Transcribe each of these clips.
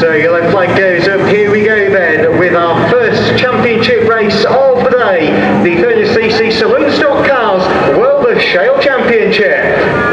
So yellow flag goes up. Here we go then with our first championship race of the day, the 30cc Saloon Stock Cars World of Shale Championship.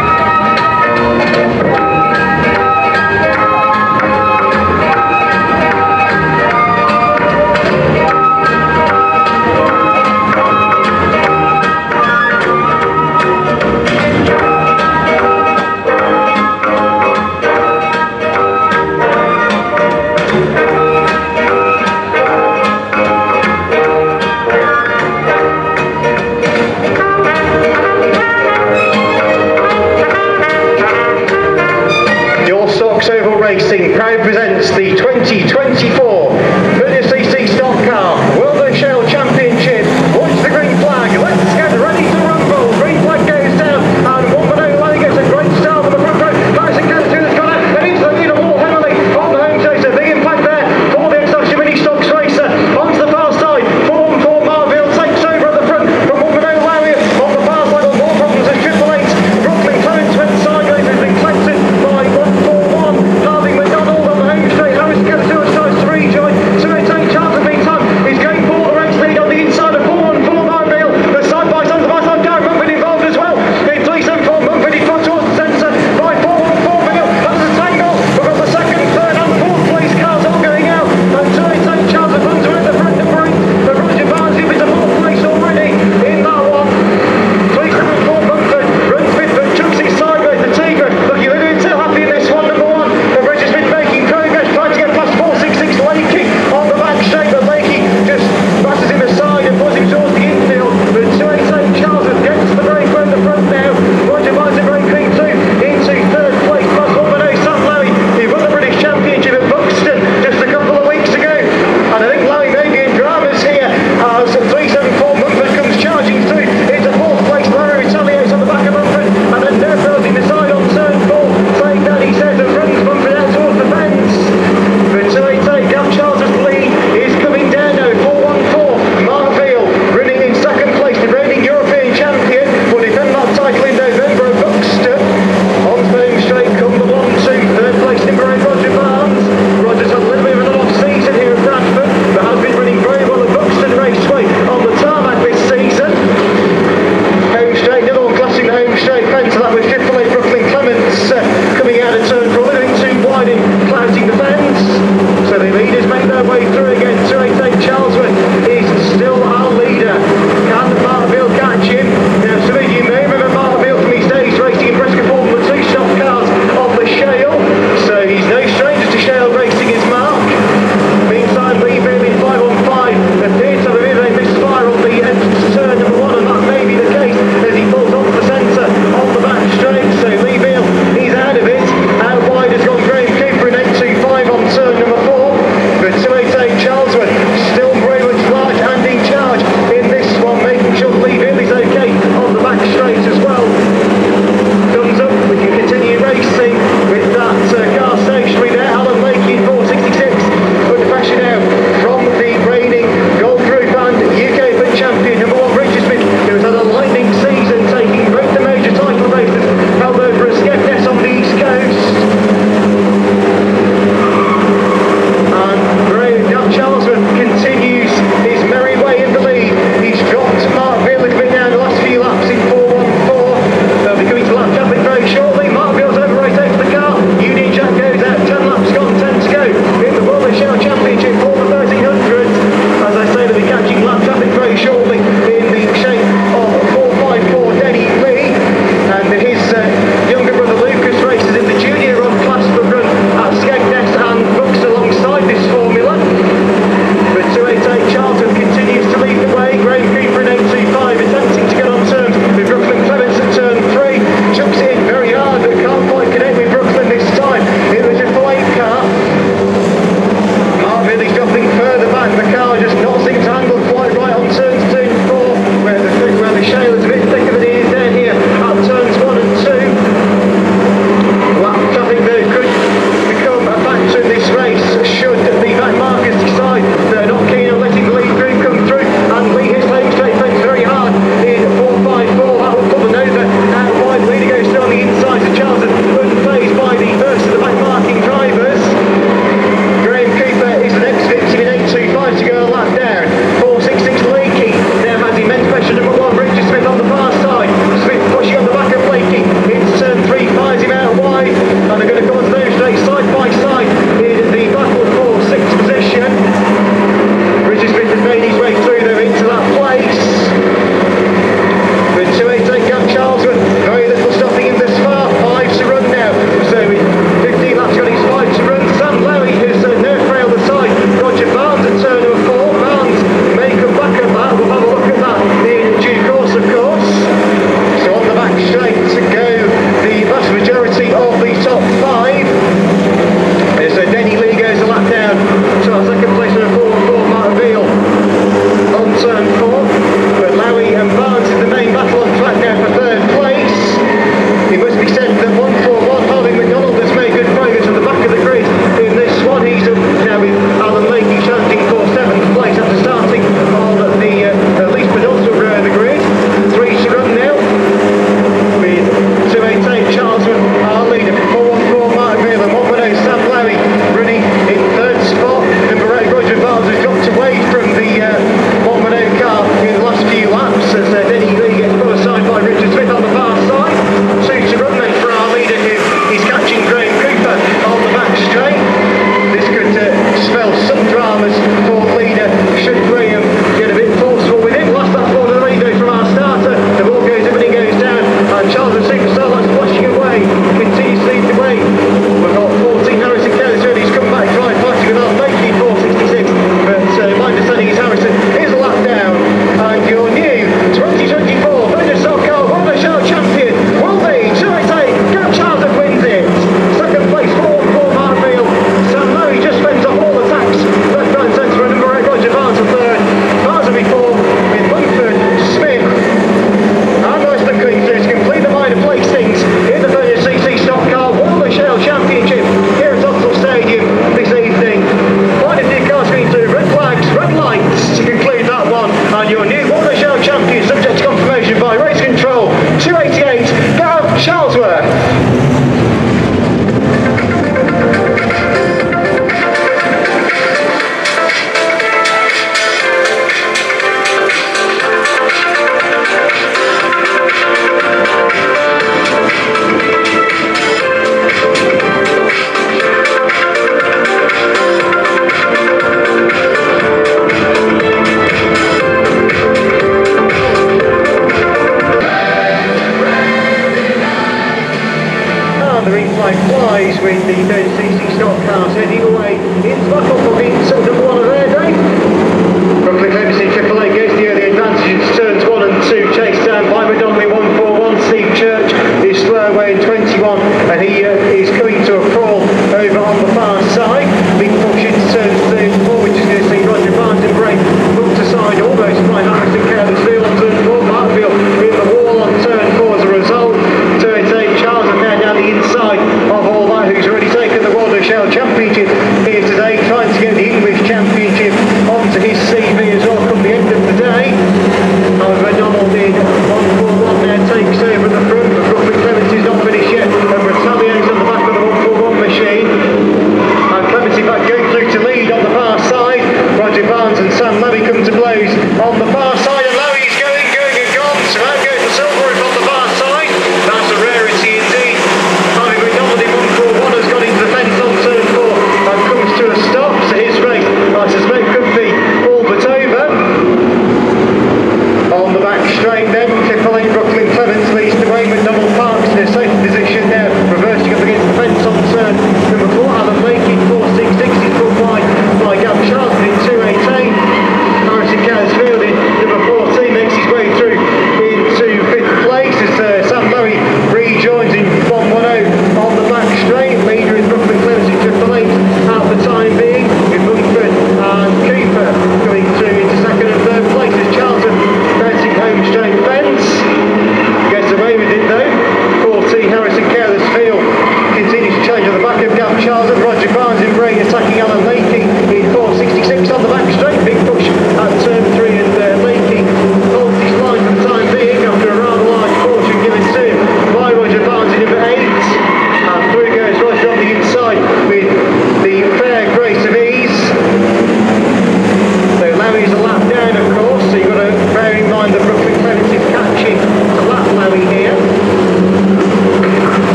Racing proud presents the 2024 30cc Stock Car World of Shale Championship. Watch the green flag. Let's get ready to rumble. Green flag goes down, and one Manolo Lally gets a great start on the front row. Harrison gets through this corner and into the leader more heavily on the home chaser. Big impact there for the Exotic Mini Stocks racer. Onto the far side. 414 Marville takes over at the front from one Manolo Lally on the far side. More problems as Triple Eight. Brooklyn Clements went sideways. Has been collected by 141. Harvey McDonald on the home straight. Harris gets to a size 3.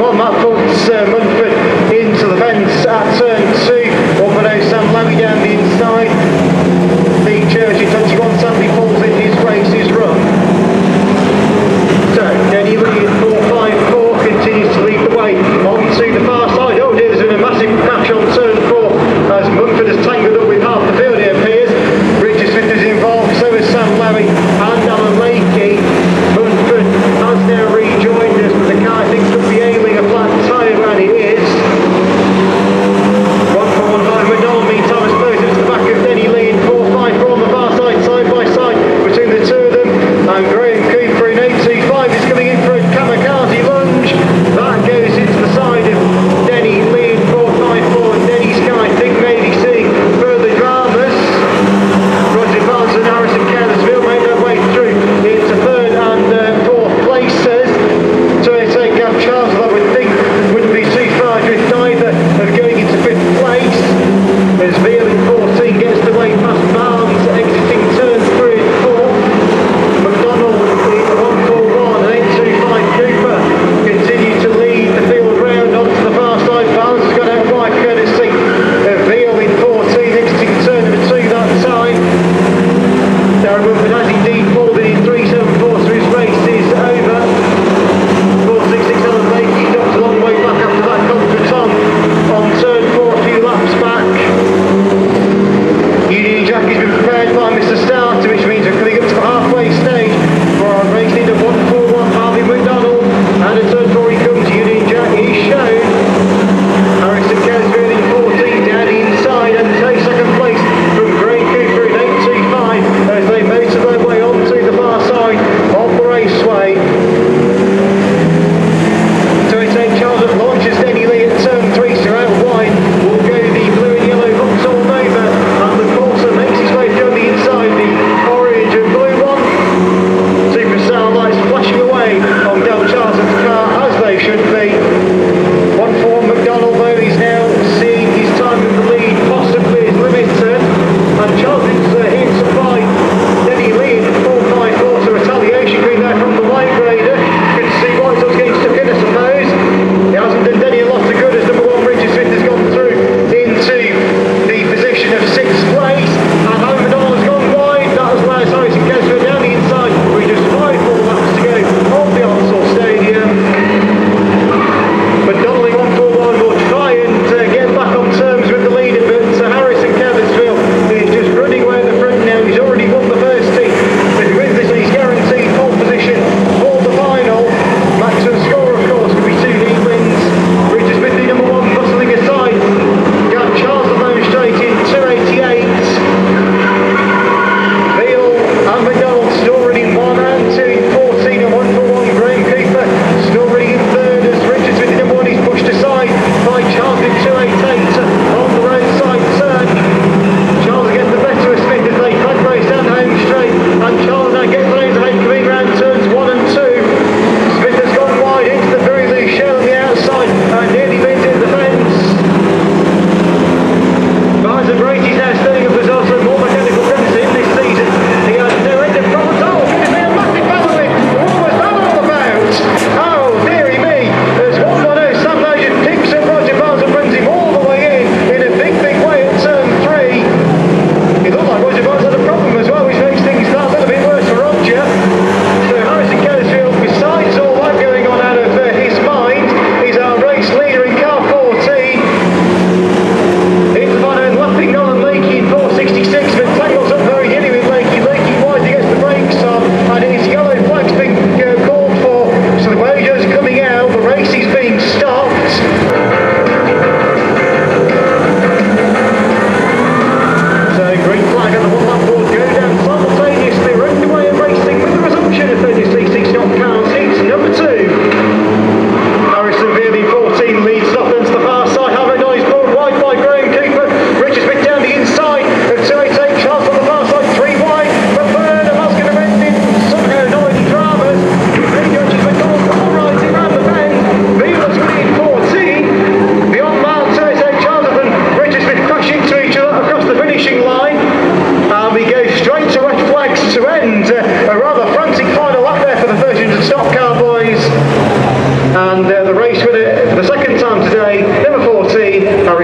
1, that puts Munford into the fence at turn 2. Up and out Sam Lowy down the inside. The Church in 21, Sandy pulls in his race's run. So Denny Lee in 4.54 continues to lead the way onto the far side. Oh dear, there's been a massive crash on turn 4 as Munford has tangled up with half the field, it appears. Richard Smith is involved, so is Sam Lowy and Alan Lakey. Munford has now rejoined us, but the car I think could be ailing a flat tyre, and it is.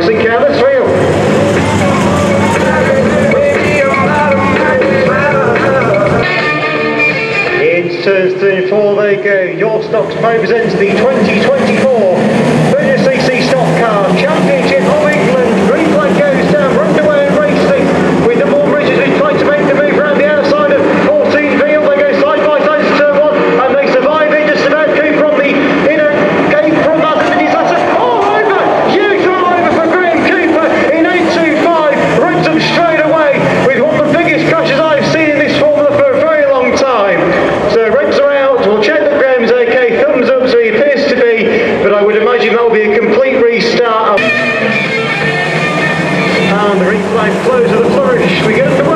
racing car, let's reel. It's turns 3 and 4, there you go. Your Stocks presents the 2024 30cc Stock Car Championship of England. Green flag goes down, we're underway and racing with the more bridges who try to make the move around the outside of 14 Veal. They go side by side to turn 1 and they survive it, just about Cooper on the inner gate from that. Oh, over! Huge roll over for Graham Cooper in 8.25. Rips them straight away with one of the biggest crashes I've seen in this formula for a very long time. So revs are out, we'll check that Graham's okay, thumbs up, so he appears to be, but I would imagine that will be a complete restart. And the green flag flows with a flourish. We get the